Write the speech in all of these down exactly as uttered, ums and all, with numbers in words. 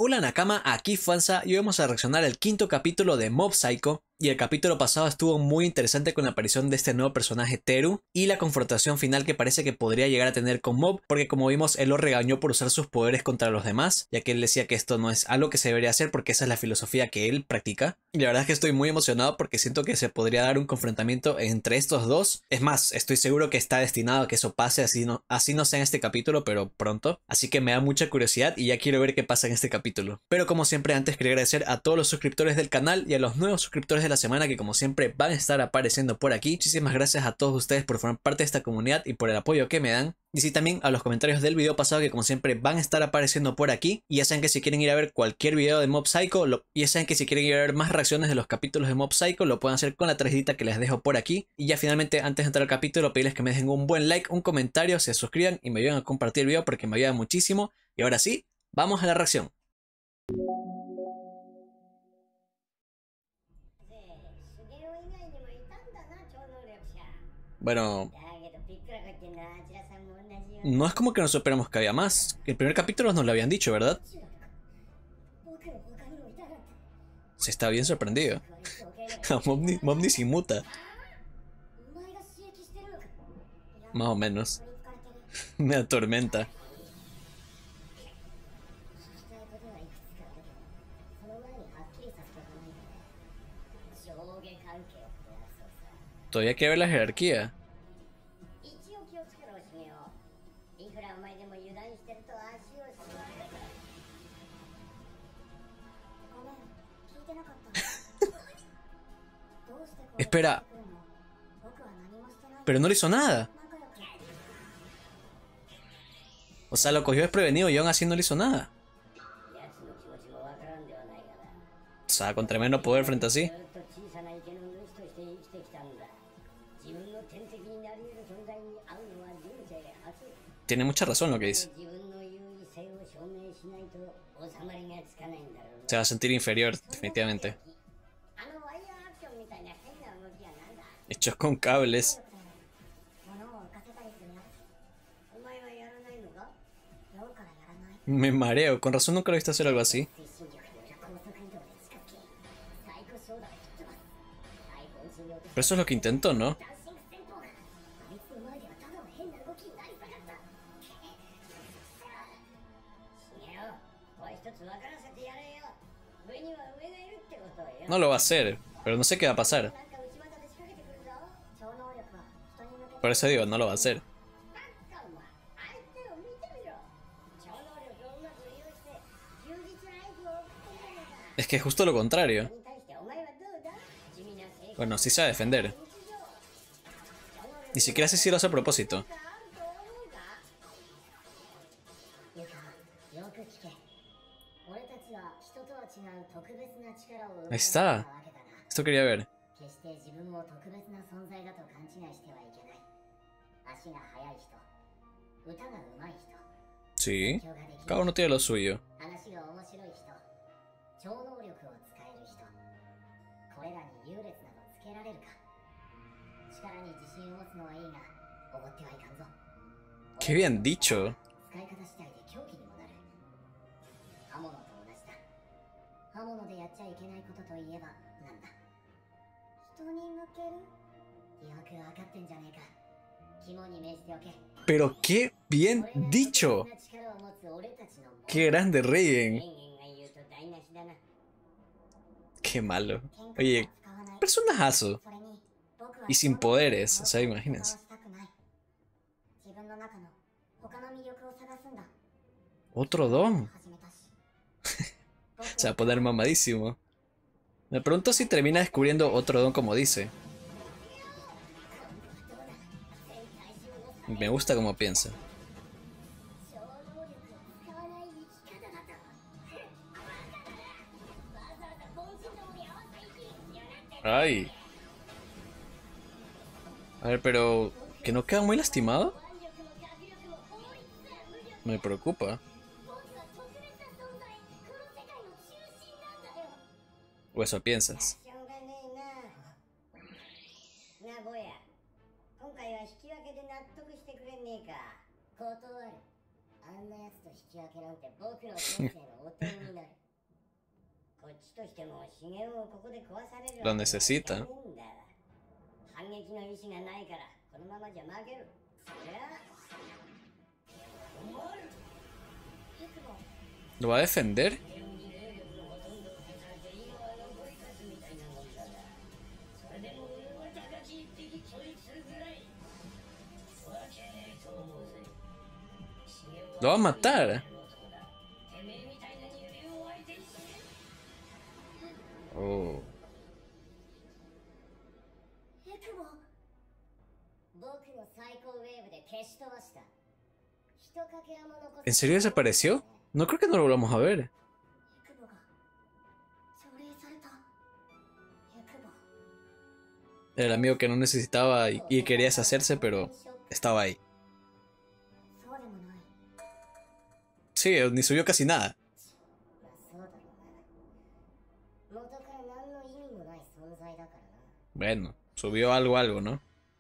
Hola Nakama, aquí Fanza y hoy vamos a reaccionar al quinto capítulo de Mob Psycho. Y el capítulo pasado estuvo muy interesante con la aparición de este nuevo personaje Teru y la confrontación final que parece que podría llegar a tener con Mob, porque como vimos él lo regañó por usar sus poderes contra los demás, ya que él decía que esto no es algo que se debería hacer porque esa es la filosofía que él practica. Y la verdad es que estoy muy emocionado porque siento que se podría dar un confrontamiento entre estos dos. Es más, estoy seguro que está destinado a que eso pase, así no, así no sea en este capítulo, pero pronto. Así que me da mucha curiosidad y ya quiero ver qué pasa en este capítulo. Pero como siempre, antes quería agradecer a todos los suscriptores del canal y a los nuevos suscriptores de la semana que como siempre van a estar apareciendo por aquí. Muchísimas gracias a todos ustedes por formar parte de esta comunidad y por el apoyo que me dan. Y sí, también a los comentarios del video pasado que como siempre van a estar apareciendo por aquí. Y ya saben que si quieren ir a ver cualquier video de Mob Psycho, lo, y ya saben que si quieren ir a ver más reacciones de los capítulos de Mob Psycho, lo pueden hacer con la tarjetita que les dejo por aquí. Y ya finalmente, antes de entrar al capítulo, pedirles que me dejen un buen like, un comentario, se suscriban y me ayuden a compartir el video porque me ayuda muchísimo. Y ahora sí, vamos a la reacción. Bueno, no es como que nos esperamos que había más. El primer capítulo nos lo habían dicho, ¿verdad? Se está bien sorprendido. Momni, Momni se muta. Más o menos. Me atormenta. Todavía hay que ver la jerarquía. Espera. Pero no le hizo nada. O sea, lo cogió desprevenido y aún así no le hizo nada. O sea, con tremendo poder frente a sí. Tiene mucha razón lo que dice. Se va a sentir inferior, definitivamente. Hechos con cables. Me mareo, con razón nunca lo he visto hacer algo así. Pero eso es lo que intentó, ¿no? No lo va a hacer, pero no sé qué va a pasar. Por eso digo, no lo va a hacer. Es que es justo lo contrario. Bueno, sí sabe defender. Ni siquiera sé si lo hace a propósito. Ahí está. Esto quería ver. Sí. Cada uno tiene lo suyo. Qué bien dicho. Pero qué bien dicho. Qué grande Reigen. Qué malo. Oye, personajazo. Y sin poderes, o sea, imagínense. Otro don. Se va a poner mamadísimo. Me pregunto si termina descubriendo otro don como dice. Me gusta como piensa. Ay. A ver, pero... ¿que no queda muy lastimado? Me preocupa. O eso piensas. Lo necesita. ¿Lo va a defender? Lo va a matar. Oh. ¿En serio desapareció? No creo que no lo volvamos a ver. Era el amigo que no necesitaba y, y quería deshacerse, pero estaba ahí. Sí, ni subió casi nada. Bueno, subió algo, algo, ¿no?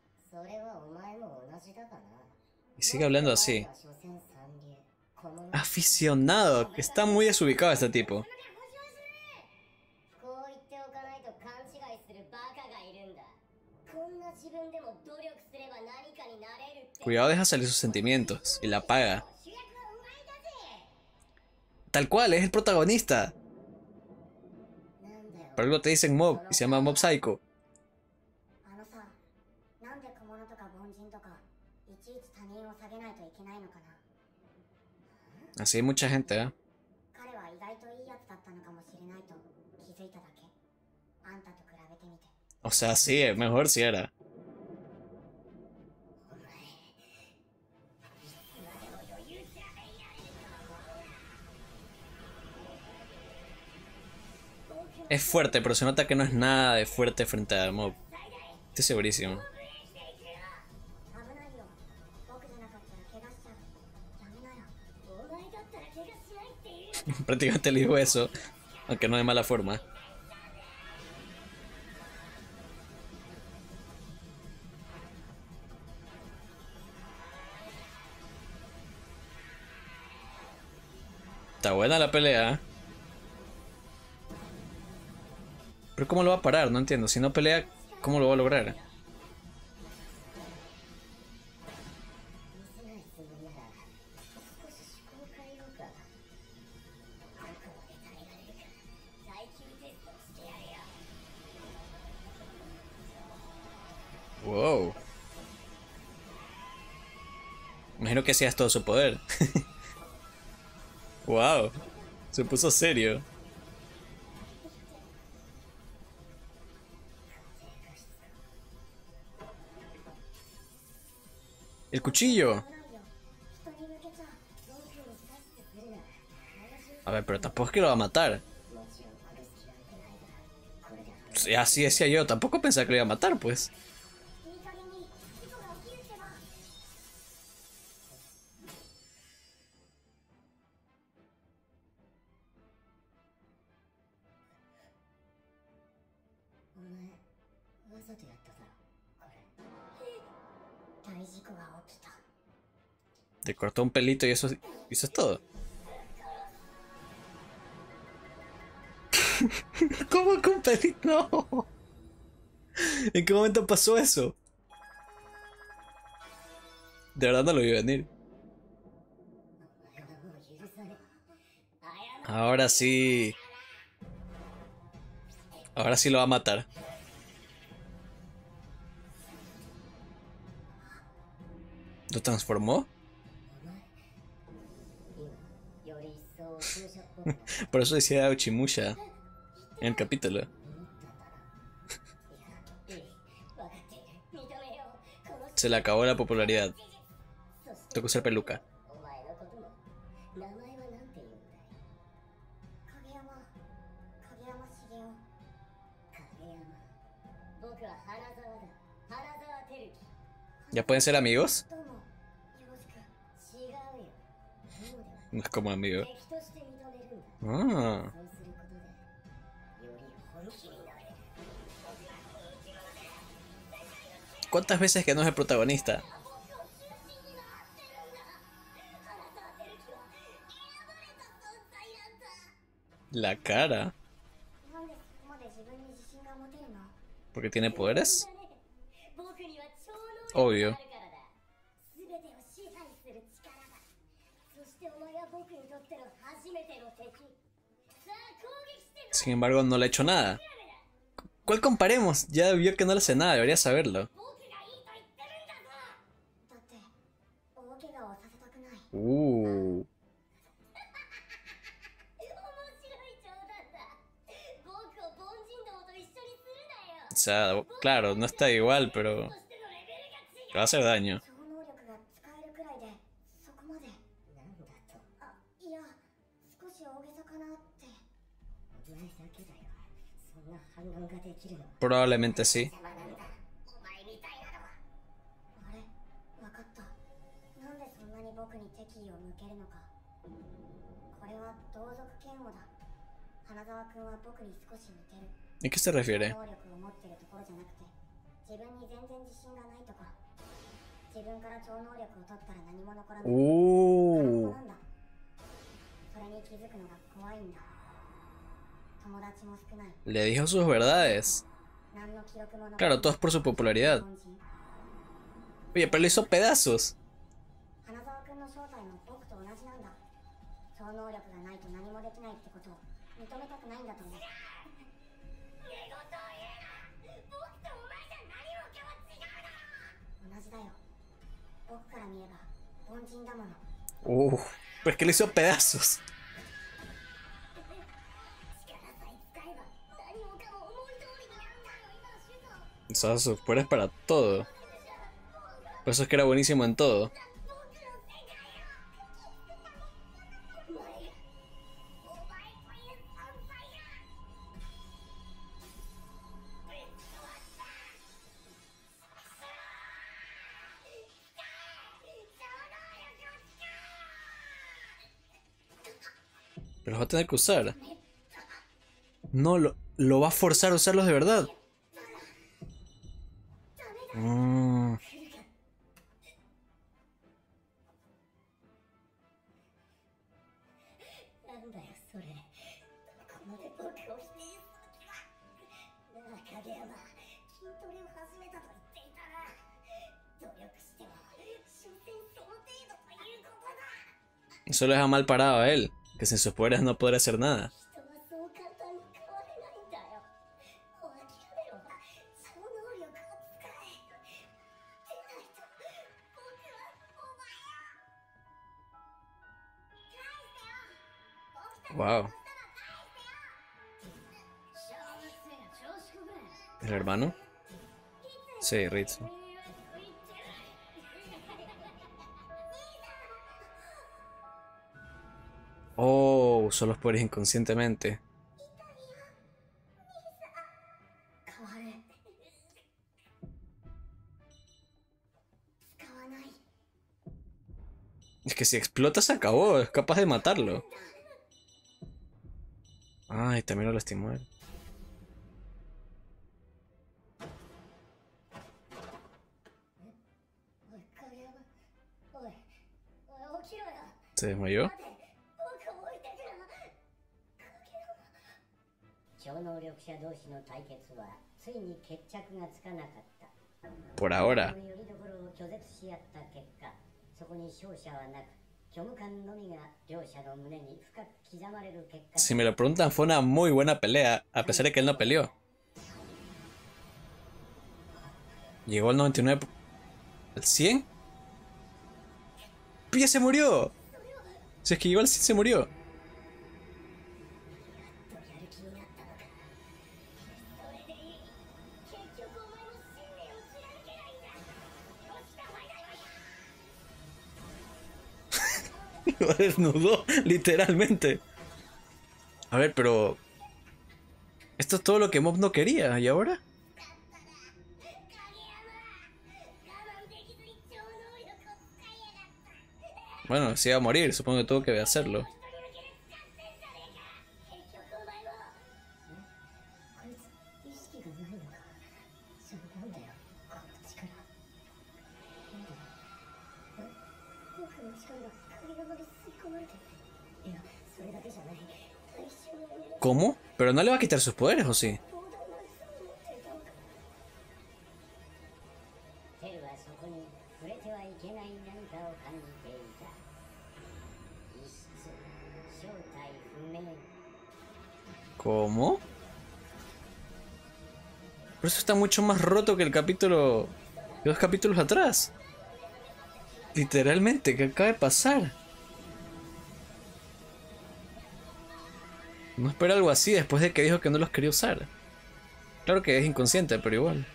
Y sigue hablando así. Aficionado, que está muy desubicado este tipo. Cuidado, deja salir sus sentimientos y la apaga. Tal cual, es el protagonista. Por algo te dicen Mob y se llama Mob Psycho. Así hay mucha gente, ¿eh? O sea, sí, mejor si era. Es fuerte, pero se nota que no es nada de fuerte frente a Mob. Estoy segurísimo. Prácticamente le digo eso, aunque no de mala forma. Está buena la pelea. Pero ¿cómo lo va a parar? No entiendo. Si no pelea, ¿cómo lo va a lograr? Wow. Imagino que ese es todo su poder. Wow. Se puso serio. El cuchillo. A ver, pero tampoco es que lo va a matar. Sí, así decía yo. Tampoco pensaba que lo iba a matar, pues. Te cortó un pelito y eso, eso es todo. ¿Cómo que un pelito? No. ¿En qué momento pasó eso? De verdad no lo vi venir. Ahora sí. Ahora sí lo va a matar. ¿Lo transformó? Por eso decía Uchimusha en el capítulo. Se le acabó la popularidad. Tengo que usar peluca. ¿Ya pueden ser amigos? No es como amigo. Ah. ¿Cuántas veces que no es el protagonista? La cara. Porque tiene poderes. Obvio. Sin embargo, no le ha hecho nada. ¿Cuál comparemos? Ya vio que no le hace nada, debería saberlo. Uh. O sea, claro, no está igual, pero le va a hacer daño. Probablemente sí. ¿A qué se refiere? Uh. Le dijo sus verdades. Claro, todo es por su popularidad. Oye, pero le hizo pedazos. Uh, pero es que le hizo pedazos. Usaba sus poderes para todo. Por eso es que era buenísimo en todo. Pero los va a tener que usar. No, lo, lo va a forzar a usarlos de verdad. Mm. Eso lo deja mal parado a él, que sin sus poderes no podrá hacer nada. Wow. ¿El hermano? Sí, Ritsu. Oh, usó los poderes inconscientemente. Es que si explota se acabó, es capaz de matarlo. Ay, también lo lastimó él. ¿Se desmayó? Por ahora. Si me lo preguntan, fue una muy buena pelea, a pesar de que él no peleó. Llegó al noventa y nueve... ¿Al cien? ¡Ya se murió! Si es que llegó al cien se murió. Lo desnudó, literalmente. A ver, pero... esto es todo lo que Mob no quería, ¿y ahora? Bueno, si iba a morir, supongo que tuvo que hacerlo. ¿Cómo? ¿Pero no le va a quitar sus poderes o sí? ¿Cómo? Pero eso está mucho más roto que el capítulo... que dos capítulos atrás. Literalmente, ¿qué acaba de pasar? No espero algo así después de que dijo que no los quería usar. Claro que es inconsciente, pero igual.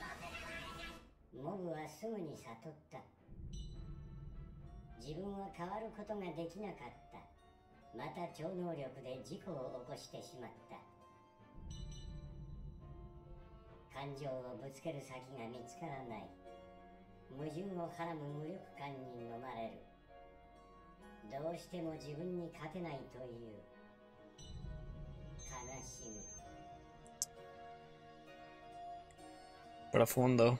Profundo.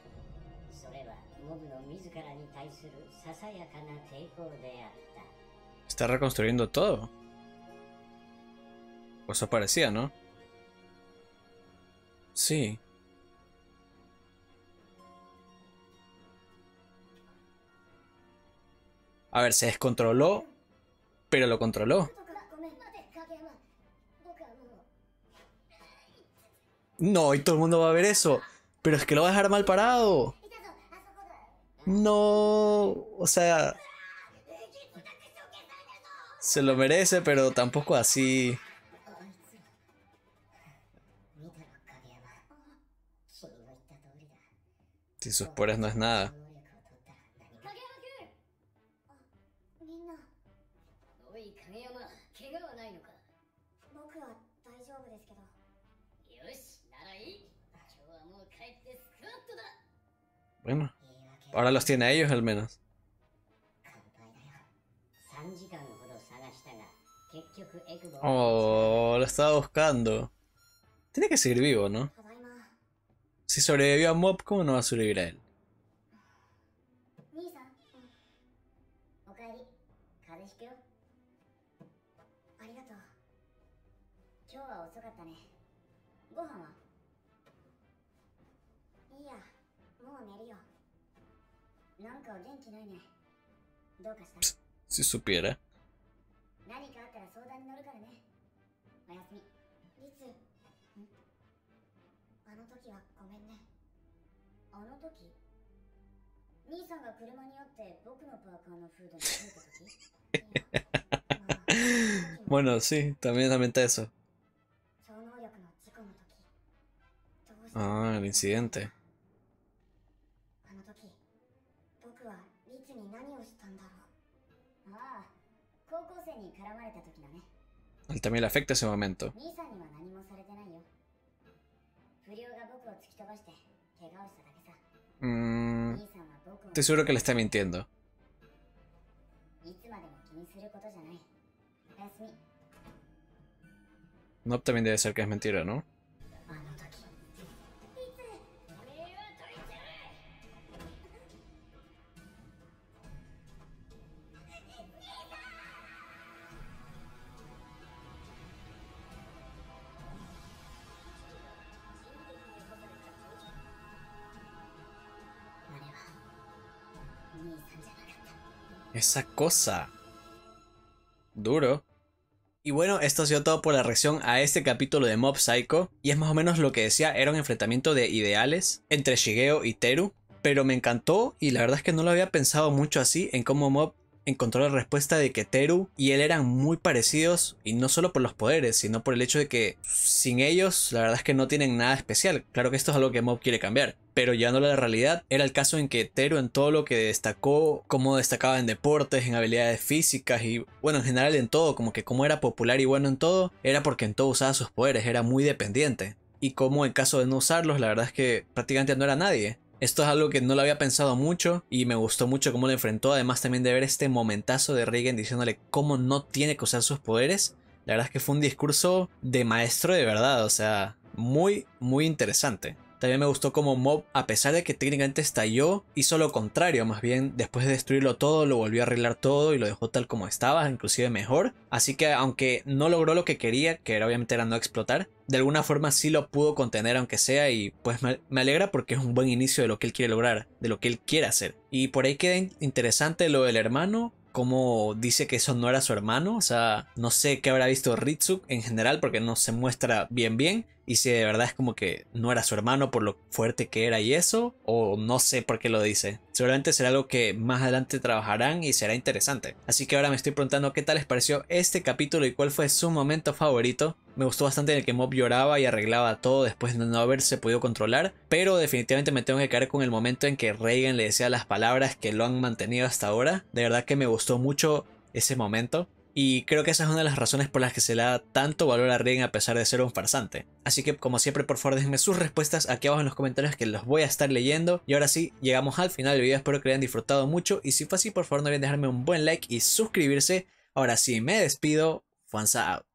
Está reconstruyendo todo. Pues eso parecía, ¿no? Sí. A ver, se descontroló, pero lo controló. No, y todo el mundo va a ver eso. Pero es que lo va a dejar mal parado. No, o sea... se lo merece, pero tampoco así. Si sus poderes no es nada. Bueno, ahora los tiene a ellos al menos. Oh, lo estaba buscando. Tiene que seguir vivo, ¿no? Si sobrevivió a Mob, ¿cómo no va a sobrevivir a él? Psst, si supiera. Bueno, sí, también lamenta eso. Ah, el incidente. A él también le afecta ese momento. Mm, estoy seguro que le está mintiendo. No, también debe ser que es mentira, ¿no? Esa cosa. Duro. Y bueno, esto ha sido todo por la reacción a este capítulo de Mob Psycho. Y es más o menos lo que decía, era un enfrentamiento de ideales entre Shigeo y Teru. Pero me encantó y la verdad es que no lo había pensado mucho así en cómo Mob encontró la respuesta de que Teru y él eran muy parecidos. Y no solo por los poderes, sino por el hecho de que sin ellos la verdad es que no tienen nada especial. Claro que esto es algo que Mob quiere cambiar. Pero llevándolo a la realidad, era el caso en que Teru en todo lo que destacó, como destacaba en deportes, en habilidades físicas y bueno, en general en todo, como que como era popular y bueno en todo, era porque en todo usaba sus poderes, era muy dependiente. Y como en caso de no usarlos, la verdad es que prácticamente no era nadie. Esto es algo que no lo había pensado mucho y me gustó mucho cómo lo enfrentó, además también de ver este momentazo de Reigen diciéndole cómo no tiene que usar sus poderes. La verdad es que fue un discurso de maestro de verdad, o sea, muy, muy interesante. También me gustó como Mob, a pesar de que técnicamente estalló, hizo lo contrario, más bien después de destruirlo todo, lo volvió a arreglar todo y lo dejó tal como estaba, inclusive mejor. Así que aunque no logró lo que quería, que era, obviamente era no explotar, de alguna forma sí lo pudo contener aunque sea y pues me, me alegra porque es un buen inicio de lo que él quiere lograr, de lo que él quiere hacer. Y por ahí queda interesante lo del hermano. cómo dice que eso no era su hermano. O sea, no sé qué habrá visto Ritsu en general porque no se muestra bien bien. Y si de verdad es como que no era su hermano por lo fuerte que era y eso, o no sé por qué lo dice. Seguramente será algo que más adelante trabajarán y será interesante. Así que ahora me estoy preguntando qué tal les pareció este capítulo y cuál fue su momento favorito. Me gustó bastante en el que Mob lloraba y arreglaba todo después de no haberse podido controlar, pero definitivamente me tengo que quedar con el momento en que Reigen le decía las palabras que lo han mantenido hasta ahora. De verdad que me gustó mucho ese momento. Y creo que esa es una de las razones por las que se le da tanto valor a Reigen a pesar de ser un farsante. Así que como siempre, por favor déjenme sus respuestas aquí abajo en los comentarios que los voy a estar leyendo. Y ahora sí, llegamos al final del video, espero que lo hayan disfrutado mucho. Y si fue así, por favor no olviden dejarme un buen like y suscribirse. Ahora sí, me despido. Fuanza out.